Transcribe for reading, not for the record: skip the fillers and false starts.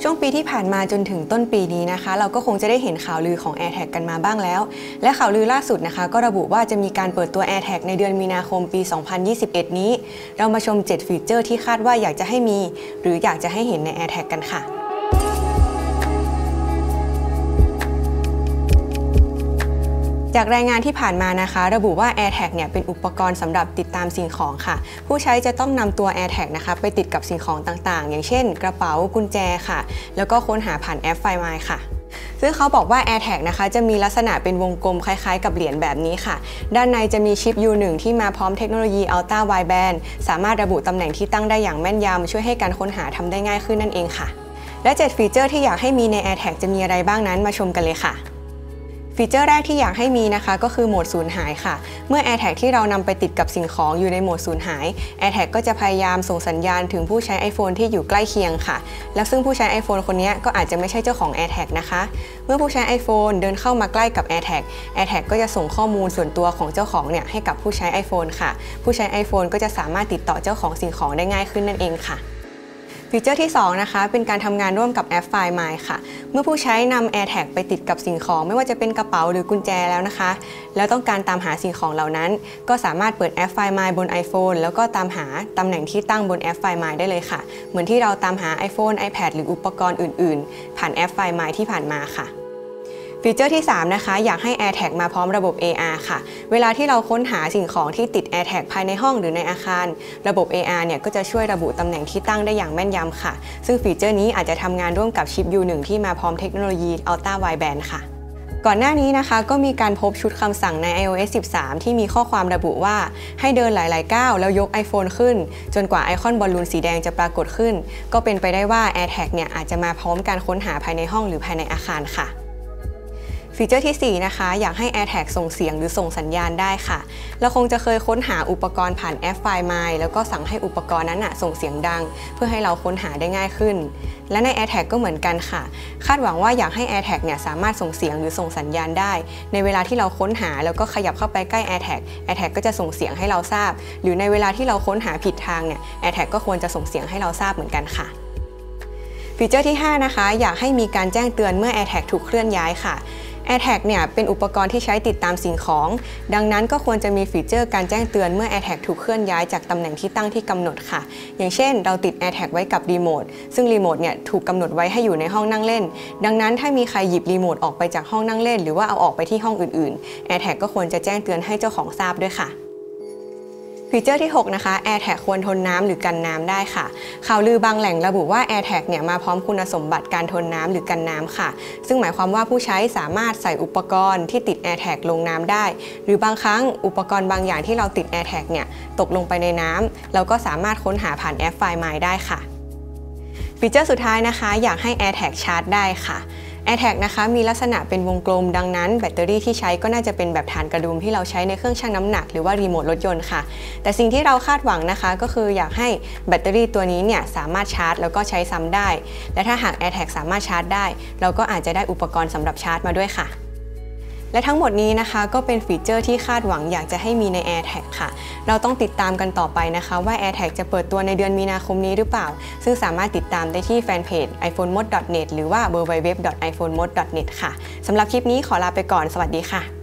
ช่วงปีที่ผ่านมาจนถึงต้นปีนี้นะคะเราก็คงจะได้เห็นข่าวลือของ AirTag กันมาบ้างแล้วและข่าวลือล่าสุดนะคะก็ระบุว่าจะมีการเปิดตัว AirTag ในเดือนมีนาคมปี 2021 นี้เรามาชม 7 ฟีเจอร์ที่คาดว่าอยากจะให้มีหรืออยากจะให้เห็นใน AirTag กันค่ะจากรายงานที่ผ่านมานะคะระบุว่า AirTag เนี่ยเป็นอุปกรณ์สำหรับติดตามสิ่งของค่ะผู้ใช้จะต้องนำตัว AirTag นะคะไปติดกับสิ่งของต่างๆอย่างเช่นกระเป๋ากุญแจค่ะแล้วก็ค้นหาผ่านแอป Find My ค่ะซึ่งเขาบอกว่า AirTag นะคะจะมีลักษณะเป็นวงกลมคล้ายๆกับเหรียญแบบนี้ค่ะด้านในจะมีชิป U1 ที่มาพร้อมเทคโนโลยี Ultra Wideband สามารถระบุตำแหน่งที่ตั้งได้อย่างแม่นยำช่วยให้การค้นหาทำได้ง่ายขึ้นนั่นเองค่ะและ 7 ฟีเจอร์ที่อยากให้มีใน AirTag จะมีอะไรบ้างนั้นมาชมกันเลยค่ะฟีเจอร์แรกที่อยากให้มีนะคะก็คือโหมดสูญหายค่ะเมื่อ AirTag ที่เรานำไปติดกับสิ่งของอยู่ในโหมดสูญหาย AirTag ก็จะพยายามส่งสัญญาณถึงผู้ใช้ iPhone ที่อยู่ใกล้เคียงค่ะและซึ่งผู้ใช้ iPhone คนนี้ก็อาจจะไม่ใช่เจ้าของ AirTag นะคะเมื่อผู้ใช้ iPhone เดินเข้ามาใกล้กับ AirTag ก็จะส่งข้อมูลส่วนตัวของเจ้าของเนี่ยให้กับผู้ใช้ iPhone ค่ะผู้ใช้ iPhone ก็จะสามารถติดต่อเจ้าของสิ่งของได้ง่ายขึ้นนั่นเองค่ะฟีเจอร์ที่2นะคะเป็นการทำงานร่วมกับแอป Find My ค่ะเมื่อผู้ใช้นำ AirTag ไปติดกับสิ่งของไม่ว่าจะเป็นกระเป๋าหรือกุญแจแล้วนะคะแล้วต้องการตามหาสิ่งของเหล่านั้นก็สามารถเปิดแอป Find My บน iPhone แล้วก็ตามหาตำแหน่งที่ตั้งบนแอป Find My ได้เลยค่ะเหมือนที่เราตามหา iPhone iPad หรืออุปกรณ์อื่นๆผ่านแอป Find My ที่ผ่านมาค่ะฟีเจอร์ที่3นะคะอยากให้ AirTag มาพร้อมระบบ AR ค่ะเวลาที่เราค้นหาสิ่งของที่ติด AirTag ภายในห้องหรือในอาคารระบบ AR เนี่ยก็จะช่วยระบุตำแหน่งที่ตั้งได้อย่างแม่นยำค่ะซึ่งฟีเจอร์นี้อาจจะทำงานร่วมกับชิป U1 ที่มาพร้อมเทคโนโลยี Ultra Wideband ค่ะก่อนหน้านี้นะคะก็มีการพบชุดคำสั่งใน iOS 13 ที่มีข้อความระบุว่าให้เดินหลายๆก้าวแล้วยก iPhone ขึ้นจนกว่าไอคอนบอลลูนสีแดงจะปรากฏขึ้นก็เป็นไปได้ว่า AirTag เนี่ยอาจจะมาพร้อมการค้นหาภายในห้องหรือภายในอาคารค่ะฟีเจอร์ที่4นะคะอยากให้ AirTag ส่งเสียงหรือส่งสัญญาณได้ค่ะเราคงจะเคยค้นหาอุปกรณ์ผ่านแอป Find My แล้วก็สั่งให้อุปกรณ์นั้นส่งเสียงดังเพื่อให้เราค้นหาได้ง่ายขึ้นและใน AirTag ก็เหมือนกันค่ะคาดหวังว่าอยากให้ AirTag เนี่ยสามารถส่งเสียงหรือส่งสัญญาณได้ในเวลาที่เราค้นหาแล้วก็ขยับเข้าไปใกล้ AirTag ก็จะส่งเสียงให้เราทราบหรือในเวลาที่เราค้นหาผิดทางเนี่ย AirTag ก็ควรจะส่งเสียงให้เราทราบเหมือนกันค่ะฟีเจอร์ที่5นะคะอยากให้มีการแจ้งเตือนเมื่อ AirTag ถูกเคลื่อนย้ายค่ะAirTag เนี่ยเป็นอุปกรณ์ที่ใช้ติดตามสิ่งของดังนั้นก็ควรจะมีฟีเจอร์การแจ้งเตือนเมื่อ AirTag ถูกเคลื่อนย้ายจากตำแหน่งที่ตั้งที่กำหนดค่ะอย่างเช่นเราติด AirTag ไว้กับรีโมทซึ่งรีโมทเนี่ยถูกกำหนดไว้ให้อยู่ในห้องนั่งเล่นดังนั้นถ้ามีใครหยิบรีโมทออกไปจากห้องนั่งเล่นหรือว่าเอาออกไปที่ห้องอื่นๆ AirTag ก็ควรจะแจ้งเตือนให้เจ้าของทราบด้วยค่ะฟีเจอร์ที่6นะคะ AirTag ควรทนน้ำหรือกันน้ำได้ค่ะข่าวลือบางแหล่งระบุว่า AirTag เนี่ยมาพร้อมคุณสมบัติการทนน้ำหรือกันน้ำค่ะซึ่งหมายความว่าผู้ใช้สามารถใส่อุปกรณ์ที่ติด AirTag ลงน้ำได้หรือบางครั้งอุปกรณ์บางอย่างที่เราติด AirTag เนี่ยตกลงไปในน้ำเราก็สามารถค้นหาผ่านแอป Find My ได้ค่ะฟีเจอร์สุดท้ายนะคะอยากให้ AirTag ชาร์จได้ค่ะAirTag นะคะมีลักษณะเป็นวงกลมดังนั้นแบตเตอรี่ที่ใช้ก็น่าจะเป็นแบบฐานกระดุมที่เราใช้ในเครื่องชั่งน้ำหนักหรือว่ารีโมทรถยนต์ค่ะแต่สิ่งที่เราคาดหวังนะคะก็คืออยากให้แบตเตอรี่ตัวนี้เนี่ยสามารถชาร์จแล้วก็ใช้ซ้ำได้และถ้าหาก AirTag สามารถชาร์จได้เราก็อาจจะได้อุปกรณ์สำหรับชาร์จมาด้วยค่ะและทั้งหมดนี้นะคะก็เป็นฟีเจอร์ที่คาดหวังอยากจะให้มีใน AirTag ค่ะเราต้องติดตามกันต่อไปนะคะว่า AirTag จะเปิดตัวในเดือนมีนาคมนี้หรือเปล่าซึ่งสามารถติดตามได้ที่แฟนเพจ iPhonemod.net หรือว่า www.iphonemod.net ค่ะสำหรับคลิปนี้ขอลาไปก่อนสวัสดีค่ะ